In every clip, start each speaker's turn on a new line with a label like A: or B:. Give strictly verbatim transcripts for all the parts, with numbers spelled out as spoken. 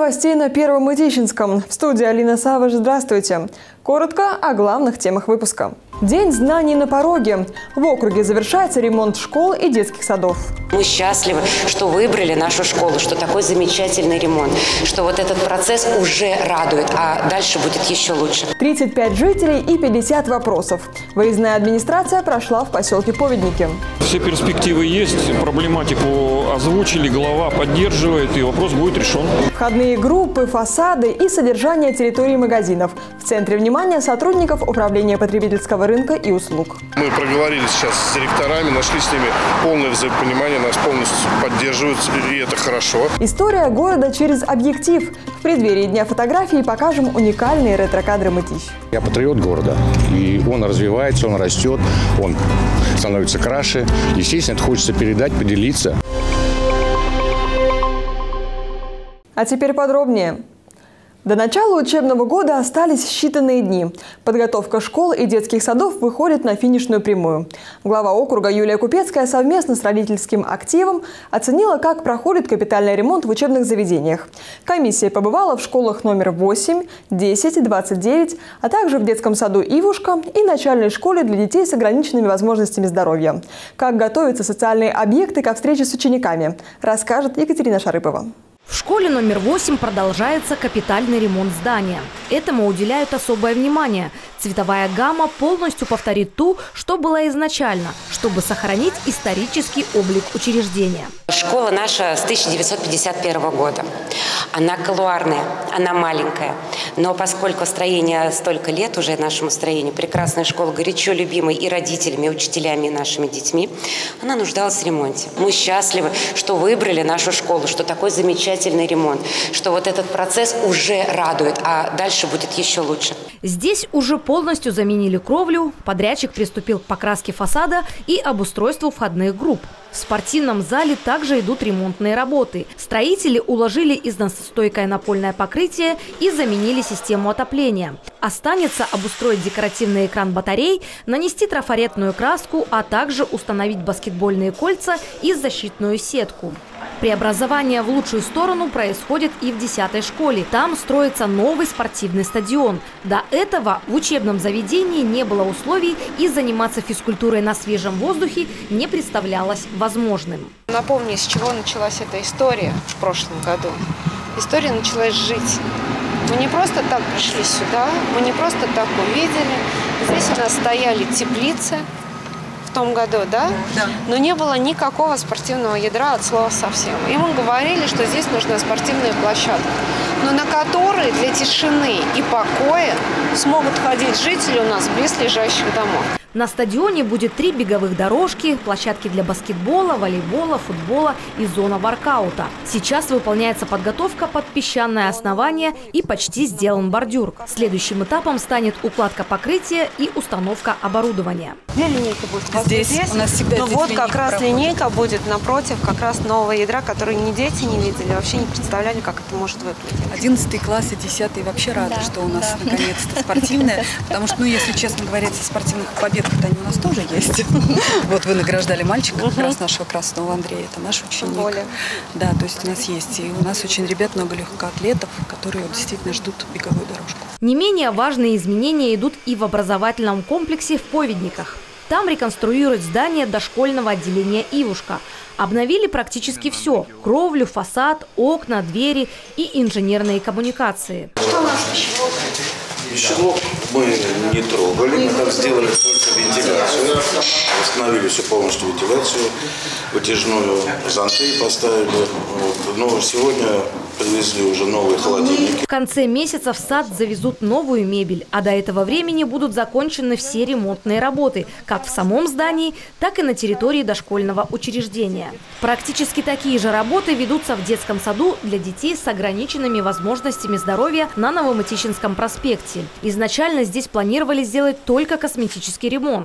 A: новостей на Первом Мытищинском. В студии Алина Савыш. Здравствуйте. Коротко о главных темах выпуска. День знаний на пороге. В округе завершается ремонт школ и детских садов.
B: Мы счастливы, что выбрали нашу школу, что такой замечательный ремонт, что вот этот процесс уже радует, а дальше будет еще лучше.
A: тридцать пять жителей и пятьдесят вопросов. Выездная администрация прошла в поселке Поведники.
C: Все перспективы есть, проблематику озвучили, глава поддерживает, и вопрос будет решен.
A: Входные группы, фасады и содержание территории магазинов. В центре внимания сотрудников Управления потребительского рынка и услуг.
D: Мы проговорили сейчас с директорами, нашли с ними полное взаимопонимание, нас полностью поддерживают, и это хорошо.
A: История города через объектив. В преддверии Дня фотографии покажем уникальные ретро-кадры Мытищ.
E: Я патриот города, и он развивается, он растет, он становится краше. Естественно, это хочется передать, поделиться.
A: А теперь подробнее. До начала учебного года остались считанные дни. Подготовка школ и детских садов выходит на финишную прямую. Глава округа Юлия Купецкая совместно с родительским активом оценила, как проходит капитальный ремонт в учебных заведениях. Комиссия побывала в школах номер восемь, десять, двадцать девять, а также в детском саду «Ивушка» и начальной школе для детей с ограниченными возможностями здоровья. Как готовятся социальные объекты ко встрече с учениками, расскажет Екатерина Шарыпова.
F: В школе номер восемь продолжается капитальный ремонт здания. Этому уделяют особое внимание. Цветовая гамма полностью повторит ту, что была изначально, чтобы сохранить исторический облик учреждения.
B: Школа наша с тысяча девятьсот пятьдесят первого года. Она колуарная, она маленькая. Но поскольку строение столько лет уже нашему строению, прекрасная школа, горячо любимой и родителями, и учителями, и нашими детьми, она нуждалась в ремонте. Мы счастливы, что выбрали нашу школу, что такой замечательный ремонт, что вот этот процесс уже радует, а дальше будет еще лучше.
F: Здесь уже полностью заменили кровлю, подрядчик приступил к покраске фасада и обустройству входных групп. В спортивном зале также идут ремонтные работы. Строители уложили износостойкое напольное покрытие и заменили систему отопления. Останется обустроить декоративный экран батарей, нанести трафаретную краску, а также установить баскетбольные кольца и защитную сетку. Преобразование в лучшую сторону происходит и в десятой школе. Там строится новый спортивный стадион. До этого в учебном заведении не было условий, и заниматься физкультурой на свежем воздухе не представлялось возможным.
G: Напомню, с чего началась эта история в прошлом году. История началась жить. Мы не просто так пришли сюда, мы не просто так увидели. Здесь у нас стояли теплицы. В том году, да? Да. Но не было никакого спортивного ядра от слова совсем. И мы говорили, что здесь нужна спортивная площадка, но на которой для тишины и покоя смогут ходить жители у нас близлежащих домов.
F: На стадионе будет три беговых дорожки, площадки для баскетбола, волейбола, футбола и зона воркаута. Сейчас выполняется подготовка под песчаное основание и почти сделан бордюр. Следующим этапом станет укладка покрытия и установка оборудования.
G: Где линейка будет?
H: Здесь, здесь у нас всегда
G: ну
H: здесь
G: вот как раз
H: проходит.
G: Линейка будет напротив как раз нового ядра, который ни дети не видели, вообще не представляли, как это может выглядеть.
H: Одиннадцатый класс и десятый вообще рады, да, что у нас да. наконец-то спортивная. Потому что, ну, если честно говоря, спортивных победах-то они у нас тоже есть. Вот вы награждали мальчика, как раз нашего красного Андрея, это наш ученик. Да, то есть у нас есть. И у нас очень ребят много легкоатлетов, которые действительно ждут беговую дорожку.
F: Не менее важные изменения идут и в образовательном комплексе в Поведниках. Там реконструируют здание дошкольного отделения «Ивушка». Обновили практически все – кровлю, фасад, окна, двери и инженерные коммуникации.
G: Что у нас пищевок?
I: Пищевок мы не трогали, мы там сделали только вентиляцию, восстановили всю полностью вентиляцию, вытяжную зонты поставили. Вот. Но сегодня привезли уже новые холодильники.
F: В конце месяца в сад завезут новую мебель, а до этого времени будут закончены все ремонтные работы, как в самом здании, так и на территории дошкольного учреждения. Практически такие же работы ведутся в детском саду для детей с ограниченными возможностями здоровья на Новомытищинском проспекте. Изначально здесь планировали сделать только косметический ремонт.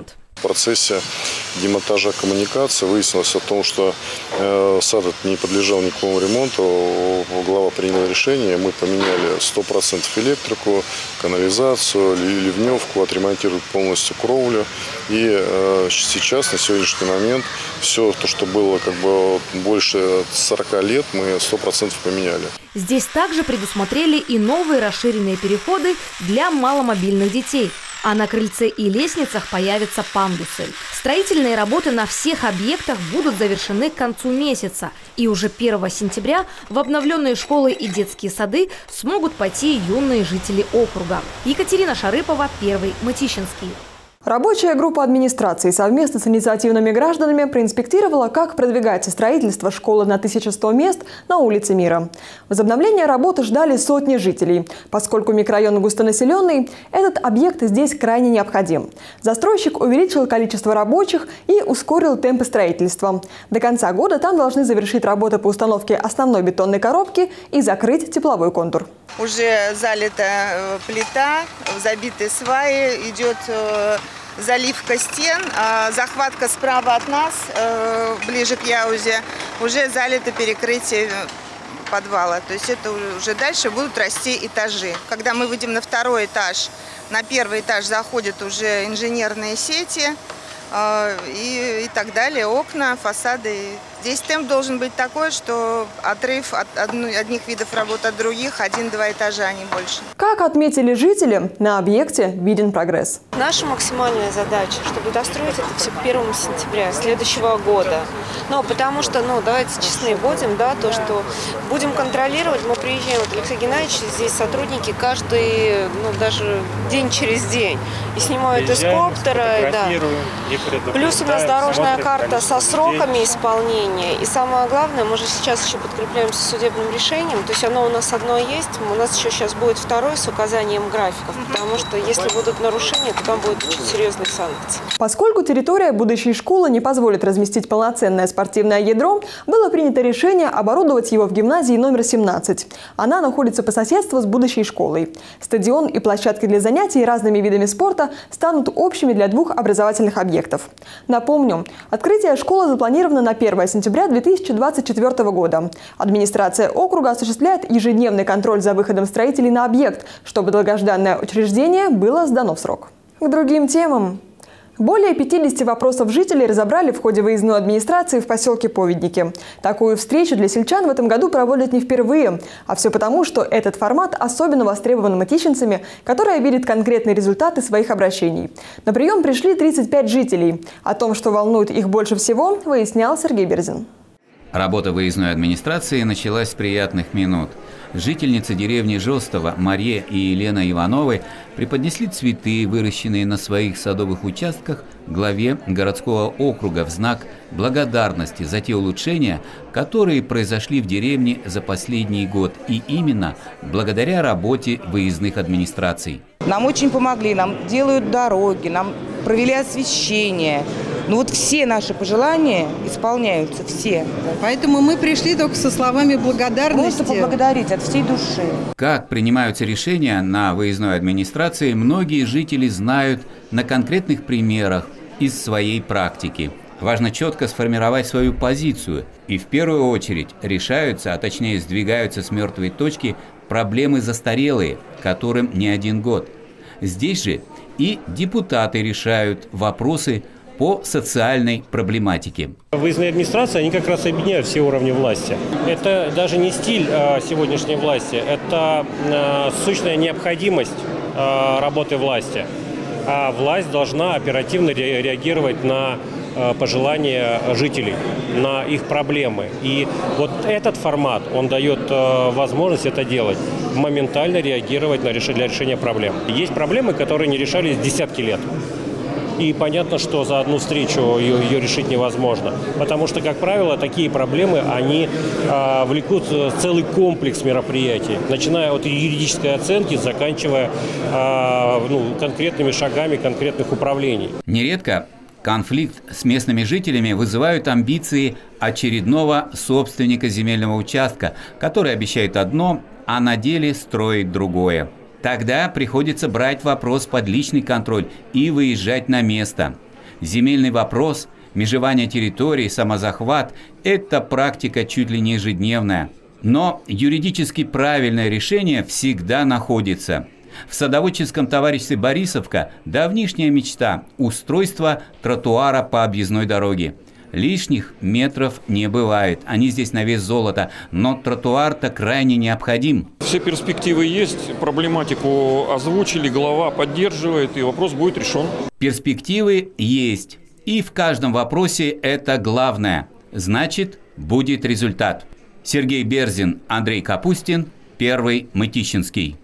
D: процессе демонтажа коммуникации выяснилось о том, что э, сад не подлежал никакому ремонту. Глава принял решение, мы поменяли сто процентов электрику, канализацию, ливневку, отремонтировали полностью кровлю. И э, сейчас, на сегодняшний момент, все то, что было как бы больше сорока лет, мы сто процентов поменяли.
F: Здесь также предусмотрели и новые расширенные переходы для маломобильных детей. А на крыльце и лестницах появятся пандусы. Строительные работы на всех объектах будут завершены к концу месяца. И уже первого сентября в обновленные школы и детские сады смогут пойти юные жители округа. Екатерина Шарыпова, Первый Мытищинский.
A: Рабочая группа администрации совместно с инициативными гражданами проинспектировала, как продвигается строительство школы на тысячу сто мест на улице Мира. Возобновления работы ждали сотни жителей. Поскольку микрорайон густонаселенный, этот объект здесь крайне необходим. Застройщик увеличил количество рабочих и ускорил темпы строительства. До конца года там должны завершить работы по установке основной бетонной коробки и закрыть тепловой контур.
J: Уже залита плита, забиты сваи, идет заливка стен, захватка справа от нас, ближе к Яузе, уже залито перекрытие подвала. То есть это уже дальше будут расти этажи. Когда мы выйдем на второй этаж, на первый этаж заходят уже инженерные сети и, и так далее, окна, фасады. Здесь темп должен быть такой, что отрыв от одних видов работ от других один-два этажа, а не больше.
A: Как отметили жители, на объекте виден прогресс.
G: Наша максимальная задача, чтобы достроить это все к первому сентября следующего года. Ну, потому что, ну, давайте честны будем, да, то, что будем контролировать, мы приезжаем, вот Алексей Геннадьевич, здесь сотрудники каждый, ну, даже день через день. И снимают из коптера, да. Плюс у нас дорожная карта со сроками исполнения. И самое главное, мы же сейчас еще подкрепляемся судебным решением, то есть оно у нас одно есть, у нас еще сейчас будет второе с указанием графиков, потому что если будут нарушения, то там будут очень серьезные санкции.
A: Поскольку территория будущей школы не позволит разместить полноценное спортивное ядро, было принято решение оборудовать его в гимназии номер семнадцать. Она находится по соседству с будущей школой. Стадион и площадки для занятий разными видами спорта станут общими для двух образовательных объектов. Напомню, открытие школы запланировано на первое сентября две тысячи двадцать четвёртого года. Администрация округа осуществляет ежедневный контроль за выходом строителей на объект, чтобы долгожданное учреждение было сдано в срок. К другим темам. Более пятидесяти вопросов жителей разобрали в ходе выездной администрации в поселке Поведники. Такую встречу для сельчан в этом году проводят не впервые. А все потому, что этот формат особенно востребован мытищинцами, которые видят конкретные результаты своих обращений. На прием пришли тридцать пять жителей. О том, что волнует их больше всего, выяснял Сергей Берзин.
K: Работа выездной администрации началась с приятных минут. Жительницы деревни Жостово Мария и Елена Ивановы преподнесли цветы, выращенные на своих садовых участках, главе городского округа в знак благодарности за те улучшения, которые произошли в деревне за последний год, и именно благодаря работе выездных администраций.
L: Нам очень помогли, нам делают дороги, нам провели освещение. Ну вот все наши пожелания исполняются, все.
M: Поэтому мы пришли только со словами благодарности.
L: Просто поблагодарить от всей души.
K: Как принимаются решения на выездной администрации, многие жители знают на конкретных примерах из своей практики. Важно четко сформировать свою позицию. И в первую очередь решаются, а точнее сдвигаются с мертвой точки проблемы застарелые, которым не один год. Здесь же и депутаты решают вопросы по социальной проблематике.
N: Выездные администрации, они как раз объединяют все уровни власти. Это даже не стиль э, сегодняшней власти, это э, сущная необходимость э, работы власти. А власть должна оперативно ре реагировать на э, пожелания жителей, на их проблемы. И вот этот формат, он дает э, возможность это делать, моментально реагировать на реш... для решения проблем. Есть проблемы, которые не решались десятки лет. И понятно, что за одну встречу ее, ее решить невозможно. Потому что, как правило, такие проблемы, они а, влекут целый комплекс мероприятий. Начиная от юридической оценки, заканчивая а, ну, конкретными шагами конкретных управлений.
K: Нередко конфликт с местными жителями вызывают амбиции очередного собственника земельного участка, который обещает одно, а на деле строит другое. Тогда приходится брать вопрос под личный контроль и выезжать на место. Земельный вопрос, межевание территорий, самозахват – это практика чуть ли не ежедневная. Но юридически правильное решение всегда находится. В садоводческом товариществе «Борисовка» давнишняя мечта – устройство тротуара по объездной дороге. Лишних метров не бывает, они здесь на вес золота, но тротуар-то крайне необходим.
C: Все перспективы есть, проблематику озвучили, глава поддерживает, и вопрос будет решен.
K: Перспективы есть, и в каждом вопросе это главное. Значит, будет результат. Сергей Берзин, Андрей Капустин, Первый Мытищинский.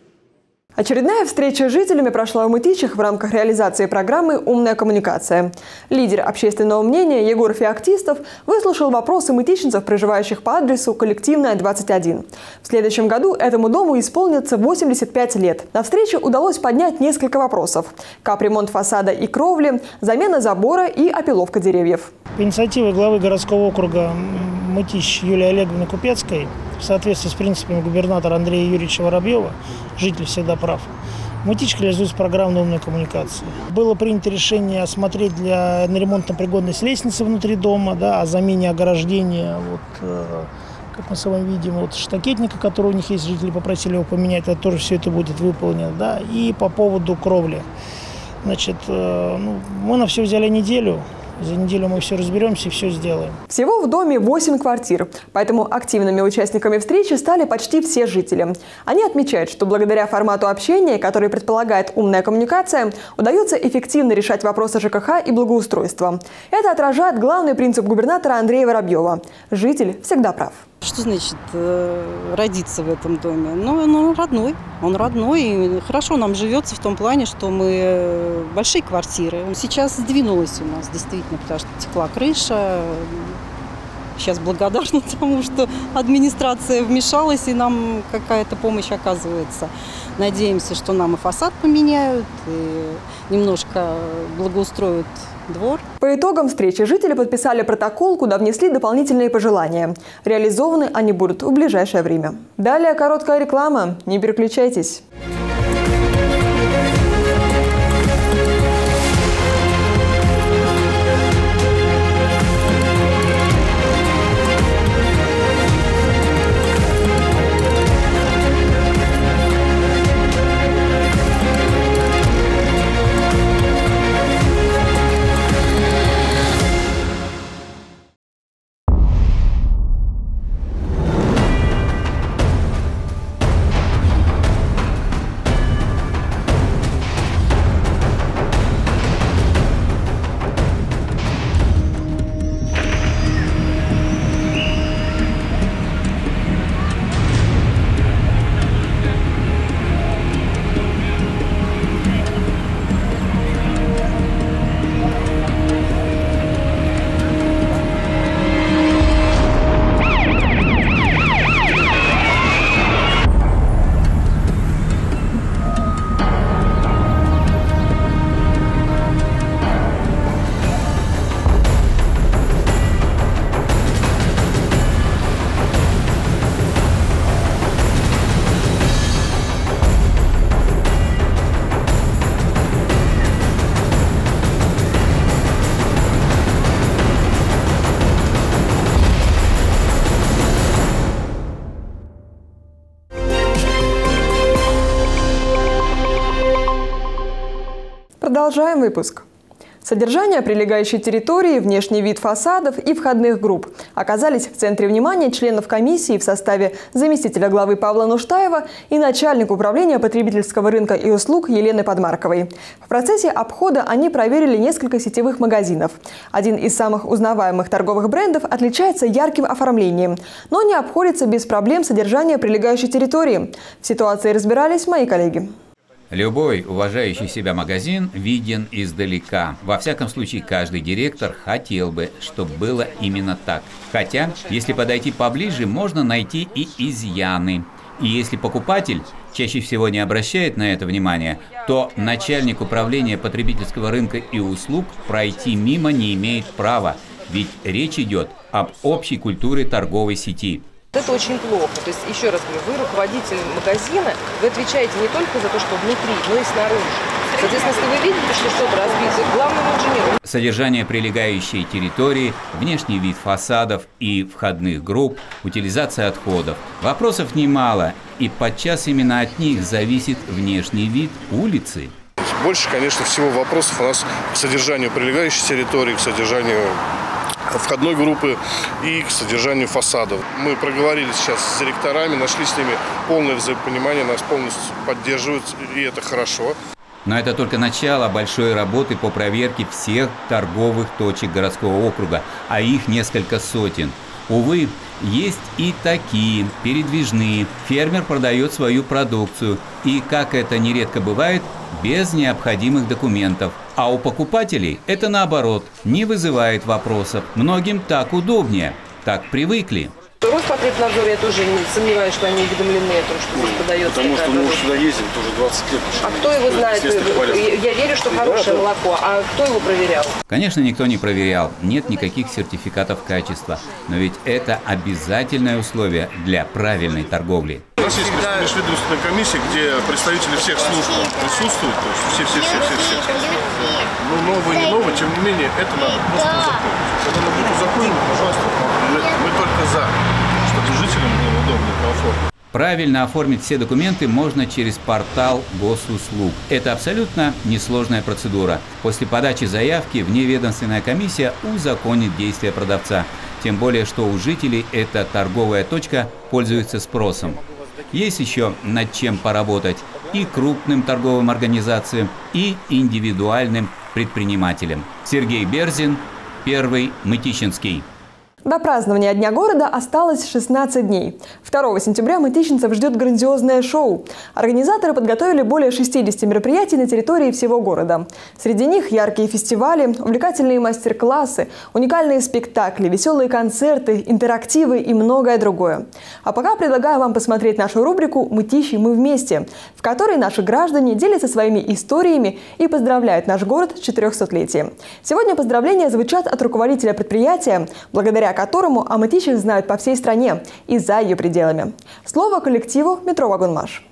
A: Очередная встреча с жителями прошла у Мытищах в рамках реализации программы «Умная коммуникация». Лидер общественного мнения Егор Феоктистов выслушал вопросы мытищенцев, проживающих по адресу Коллективная, двадцать один. В следующем году этому дому исполнится восемьдесят пять лет. На встрече удалось поднять несколько вопросов: капремонт фасада и кровли, замена забора и опиловка деревьев.
O: По инициативе главы городского округа Мытищ Юлии Олеговны Купецкой, в соответствии с принципами губернатора Андрея Юрьевича Воробьева, житель всегда прав, в Мытищах реализуется программа «Умная коммуникация». Было принято решение осмотреть для на ремонтно-пригодность лестницы внутри дома, да, о замене ограждения, вот, э, как мы с вами видим, вот, штакетника, который у них есть, жители попросили его поменять, это тоже все это будет выполнено. Да, и по поводу кровли. Значит, э, ну, мы на все взяли неделю. За неделю мы все разберемся и все сделаем.
A: Всего в доме восемь квартир, поэтому активными участниками встречи стали почти все жители. Они отмечают, что благодаря формату общения, который предполагает умная коммуникация, удается эффективно решать вопросы ЖКХ и благоустройства. Это отражает главный принцип губернатора Андрея Воробьева – житель всегда прав.
P: Что значит э, родиться в этом доме? Ну, он родной, он родной, и хорошо нам живется в том плане, что мы большие квартиры. Сейчас сдвинулась у нас действительно, потому что текла крыша. Сейчас благодарна тому, что администрация вмешалась и нам какая-то помощь оказывается. Надеемся, что нам и фасад поменяют, и немножко благоустроят двор.
A: По итогам встречи жители подписали протокол, куда внесли дополнительные пожелания. Реализованы они будут в ближайшее время. Далее короткая реклама. Не переключайтесь. Продолжаем выпуск. Содержание прилегающей территории, внешний вид фасадов и входных групп оказались в центре внимания членов комиссии в составе заместителя главы Павла Нуштаева и начальника управления потребительского рынка и услуг Елены Подмарковой. В процессе обхода они проверили несколько сетевых магазинов. Один из самых узнаваемых торговых брендов отличается ярким оформлением, но не обходится без проблем содержания прилегающей территории. В ситуации разбирались мои коллеги.
K: Любой уважающий себя магазин виден издалека. Во всяком случае, каждый директор хотел бы, чтобы было именно так. Хотя, если подойти поближе, можно найти и изъяны. И если покупатель чаще всего не обращает на это внимания, то начальник управления потребительского рынка и услуг пройти мимо не имеет права, ведь речь идет об общей культуре торговой сети.
Q: Это очень плохо. То есть, еще раз говорю, вы руководитель магазина, вы отвечаете не только за то, что внутри, но и снаружи. Соответственно, если вы видите, что что-то разбито, главному инженеру.
K: Содержание прилегающей территории, внешний вид фасадов и входных групп, утилизация отходов. Вопросов немало, и подчас именно от них зависит внешний вид улицы.
R: Больше, конечно, всего вопросов у нас к содержанию прилегающей территории, к содержанию входной группы и к содержанию фасадов. Мы проговорили сейчас с директорами, нашли с ними полное взаимопонимание, нас полностью поддерживают, и это хорошо.
K: Но это только начало большой работы по проверке всех торговых точек городского округа, а их несколько сотен. Увы, есть и такие, передвижные. Фермер продает свою продукцию и, как это нередко бывает, без необходимых документов. А у покупателей это наоборот, не вызывает вопросов. Многим так удобнее, так привыкли.
Q: Роспотребнадзор, я тоже не сомневаюсь, что они уведомлены о том, что здесь подается.
R: Потому что мы уже сюда ездим, тоже двадцать лет.
Q: А кто его знает? Я верю, что хорошее молоко. А кто его проверял?
K: Конечно, никто не проверял. Нет никаких сертификатов качества. Но ведь это обязательное условие для правильной торговли.
R: У нас есть межведомственная комиссия, где представители всех служб присутствуют. То есть все-все-все-все. Ну, новое, не новое, тем не менее, это надо просто узаконить. Когда оно будет узаконено, пожалуйста, мы только за, чтобы жителям было удобно и комфортно.
K: Правильно оформить все документы можно через портал госуслуг. Это абсолютно несложная процедура. После подачи заявки вневедомственная комиссия узаконит действия продавца. Тем более, что у жителей эта торговая точка пользуется спросом. Есть еще над чем поработать и крупным торговым организациям, и индивидуальным предпринимателям. Сергей Берзин, Первый Мытищинский.
A: До празднования Дня города осталось шестнадцать дней. второго сентября мытищинцев ждет грандиозное шоу. Организаторы подготовили более шестидесяти мероприятий на территории всего города. Среди них яркие фестивали, увлекательные мастер-классы, уникальные спектакли, веселые концерты, интерактивы и многое другое. А пока предлагаю вам посмотреть нашу рубрику «Мытищи мы вместе», в которой наши граждане делятся своими историями и поздравляют наш город с четырехсотлетием. Сегодня поздравления звучат от руководителя предприятия, благодаря которому о Мытищах знают по всей стране и за ее пределами. Слово коллективу «Метро Вагонмаш».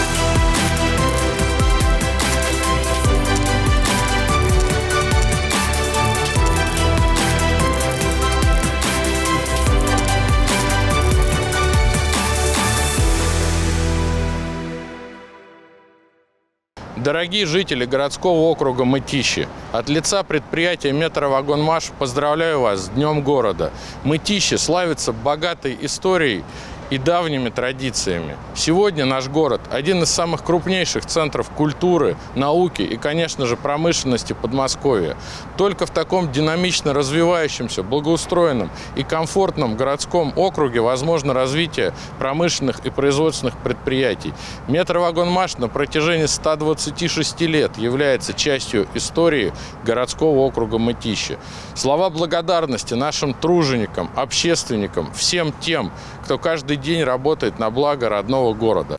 S: Дорогие жители городского округа Мытищи, от лица предприятия «Метро Вагонмаш» поздравляю вас с Днем города. Мытищи славится богатой историей и давними традициями. Сегодня наш город – один из самых крупнейших центров культуры, науки и, конечно же, промышленности Подмосковья. Только в таком динамично развивающемся, благоустроенном и комфортном городском округе возможно развитие промышленных и производственных предприятий. «Метро Вагонмаш» на протяжении ста двадцати шести лет является частью истории городского округа Мытищи. Слова благодарности нашим труженикам, общественникам, всем тем, кто каждый день работает на благо родного города.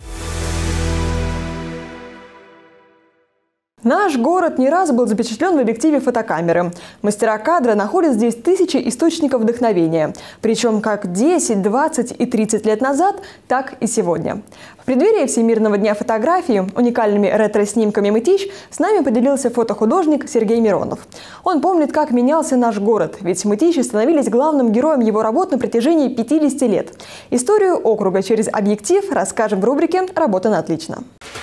A: Наш город не раз был запечатлен в объективе фотокамеры. Мастера кадра находят здесь тысячи источников вдохновения. Причем как десять, двадцать и тридцать лет назад, так и сегодня. В преддверии Всемирного дня фотографии уникальными ретро-снимками Мытищ с нами поделился фотохудожник Сергей Миронов. Он помнит, как менялся наш город, ведь Мытищи становились главным героем его работ на протяжении пятидесяти лет. Историю округа через объектив расскажем в рубрике «Работа на отлично».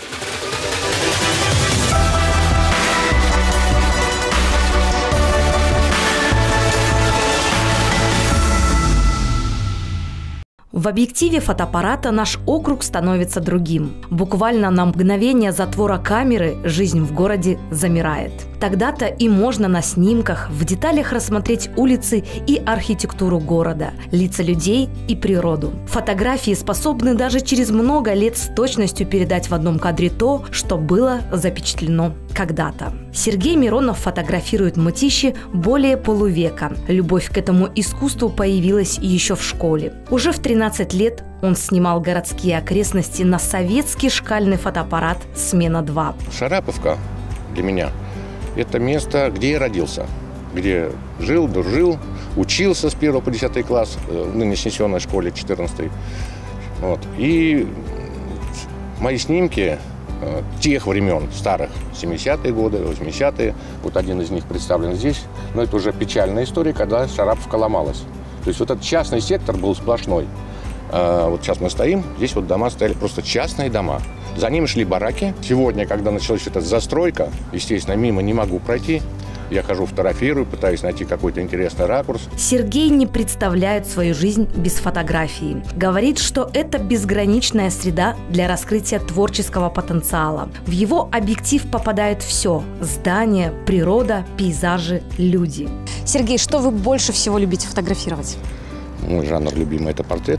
F: В объективе фотоаппарата наш округ становится другим. Буквально на мгновение затвора камеры жизнь в городе замирает. Тогда-то и можно на снимках в деталях рассмотреть улицы и архитектуру города, лица людей и природу. Фотографии способны даже через много лет с точностью передать в одном кадре то, что было запечатлено когда-то. Сергей Миронов фотографирует Мытищи более полувека. Любовь к этому искусству появилась еще в школе. Уже в тринадцать лет он снимал городские окрестности на советский шкальный фотоаппарат «Смена два».
E: Шараповка для меня – это место, где я родился, где жил, дружил, учился с первого по десятый класс в ныне снесенной школе четырнадцатой. Вот. И мои снимки э, тех времен, старых, семидесятые годы, восьмидесятые. Вот один из них представлен здесь. Но это уже печальная история, когда Шараповка ломалась. То есть вот этот частный сектор был сплошной. Э, вот сейчас мы стоим, здесь вот дома стояли, просто частные дома. За ними шли бараки. Сегодня, когда началась эта застройка, естественно, мимо не могу пройти. Я хожу, фотографирую, пытаюсь найти какой-то интересный ракурс.
F: Сергей не представляет свою жизнь без фотографии. Говорит, что это безграничная среда для раскрытия творческого потенциала. В его объектив попадает все – здания, природа, пейзажи, люди.
T: Сергей, что вы больше всего любите фотографировать?
E: Мой жанр любимый – это портрет.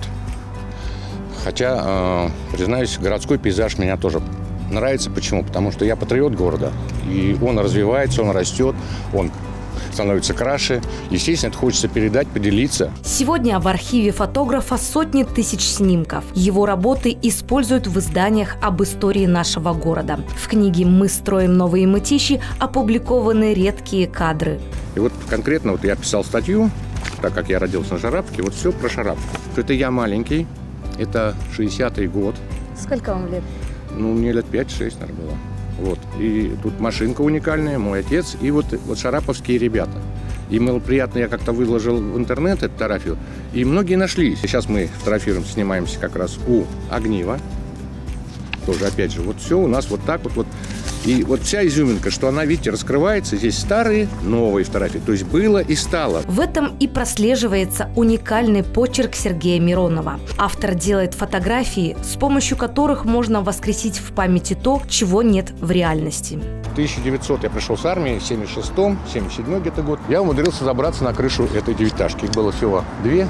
E: Хотя, э, признаюсь, городской пейзаж меня тоже нравится. Почему? Потому что я патриот города. И он развивается, он растет, он становится краше. Естественно, это хочется передать, поделиться.
F: Сегодня в архиве фотографа сотни тысяч снимков. Его работы используют в изданиях об истории нашего города. В книге «Мы строим новые Мытищи» опубликованы редкие кадры.
E: И вот конкретно вот я писал статью, так как я родился на Шараповке, вот все про Шараповку. Это я маленький, это шестидесятый год.
T: Сколько вам лет?
E: Ну, мне лет пять-шесть, наверное, было. Вот. И тут машинка уникальная, мой отец, и вот, вот шараповские ребята. И было приятно, я как-то выложил в интернет эту фотографию, и многие нашлись. Сейчас мы фотографируем, снимаемся как раз у Огнива. Тоже, опять же, вот все у нас вот так вот. вот. И вот вся изюминка, что она, видите, раскрывается. Здесь старые, новые фотографии. То есть было и стало.
F: В этом и прослеживается уникальный почерк Сергея Миронова. Автор делает фотографии, с помощью которых можно воскресить в памяти то, чего нет в реальности.
E: В тысяча девятисотом я пришел с армии, в семьдесят шестом, семьдесят седьмой где-то год. Я умудрился забраться на крышу этой девятиэтажки. Их было всего две.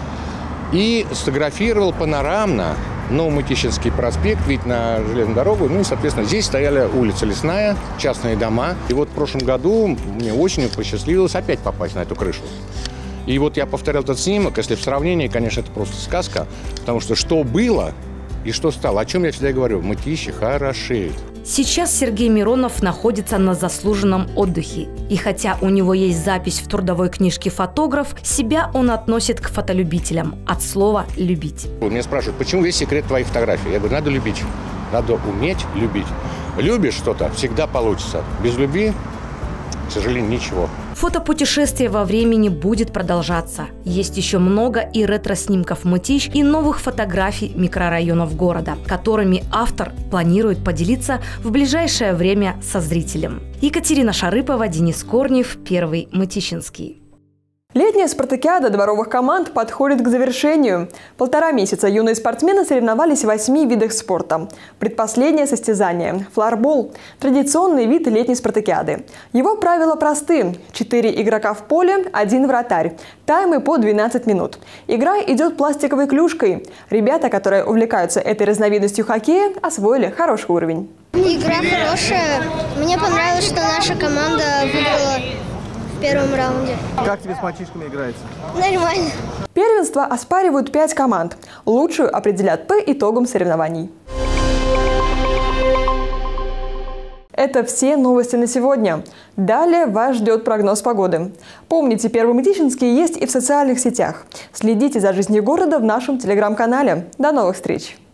E: И сфотографировал панорамно Новомытищинский проспект, вид на железную дорогу. Ну и, соответственно, здесь стояла улица Лесная, частные дома. И вот в прошлом году мне осенью посчастливилось опять попасть на эту крышу. И вот я повторял этот снимок. Если в сравнении, конечно, это просто сказка. Потому что что было и что стало. О чем я всегда говорю. Мытищи хорошеют.
F: Сейчас Сергей Миронов находится на заслуженном отдыхе. И хотя у него есть запись в трудовой книжке «Фотограф», себя он относит к фотолюбителям. От слова «любить».
E: Меня спрашивают, почему весь секрет твоих фотографий? Я говорю, надо любить. Надо уметь любить. Любишь что-то, всегда получится. Без любви, к сожалению, ничего.
F: Фотопутешествие во времени будет продолжаться. Есть еще много и ретро-снимков Мытищ, и новых фотографий микрорайонов города, которыми автор планирует поделиться в ближайшее время со зрителем. Екатерина Шарыпова, Денис Корнев, Первый Мытищинский.
A: Летняя спартакиада дворовых команд подходит к завершению. Полтора месяца юные спортсмены соревновались в восьми видах спорта. Предпоследнее состязание – флорбол – традиционный вид летней спартакиады. Его правила просты – четыре игрока в поле, один вратарь. Таймы по двенадцать минут. Игра идет пластиковой клюшкой. Ребята, которые увлекаются этой разновидностью хоккея, освоили хороший уровень.
U: Игра хорошая. Мне понравилось, что наша команда выиграла в первом раунде.
V: Как тебе с мальчишками играется?
U: Нормально.
A: Первенство оспаривают пять команд. Лучшую определят по итогам соревнований. Это все новости на сегодня. Далее вас ждет прогноз погоды. Помните, Первый Мытищинский есть и в социальных сетях. Следите за жизнью города в нашем телеграм-канале. До новых встреч!